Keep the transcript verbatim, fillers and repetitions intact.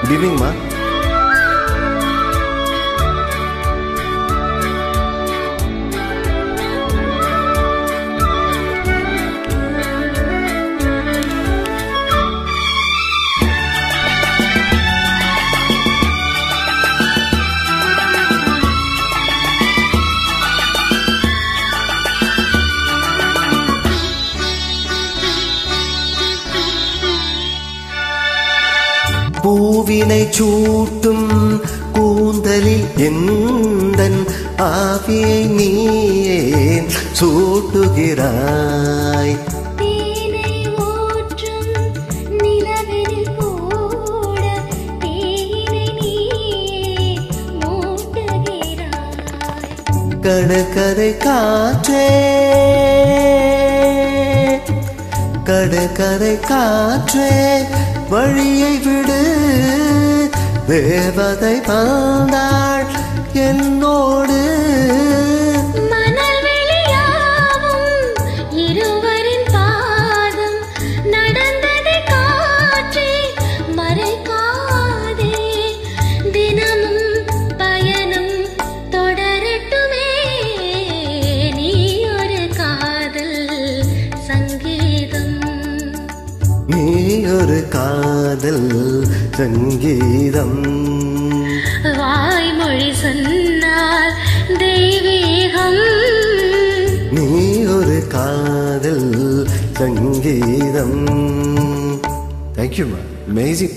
Good evening, ma. பூவினை சூட்டும் கூந்தலில் எந்தன் ஆவியை நீயே சூட்டுகிறாய். தேனை ஊற்றும் நிலவினில் கூட தேனை நீயே மூட்டுகிறாய். கடற்கரை காற்றே கடற்கரை காற்றே வழியை விடு, தேவதை வந்தாள் என்னோடு. மணல் வெளியாகும் இருவரின் பாதம் நடந்ததை காற்றே மறைக்காதே. தினமும் பயணம் தொடரட்டுமே. நீ ஒரு காதல் சங்கீதம். நீ ஒரு காதல் சங்கீதம். வாய்மொழி சொன்னால் தெய்வீகம். நீ ஒரு காதல் சங்கீதம். Thank you, ma. Amazing.